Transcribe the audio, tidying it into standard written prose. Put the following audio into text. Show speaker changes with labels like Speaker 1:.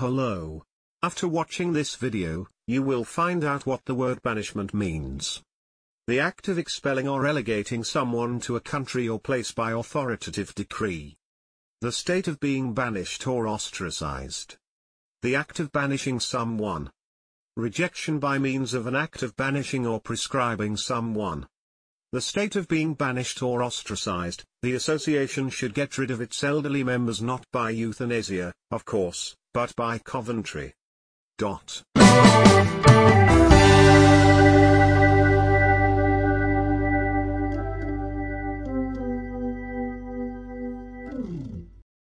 Speaker 1: Hello. After watching this video, you will find out what the word banishment means. The act of expelling or relegating someone to a country or place by authoritative decree. The state of being banished or ostracized. The act of banishing someone. Rejection by means of an act of banishing or prescribing someone. The state of being banished or ostracized. The association should get rid of its elderly members not by euthanasia, of course, but by Coventry.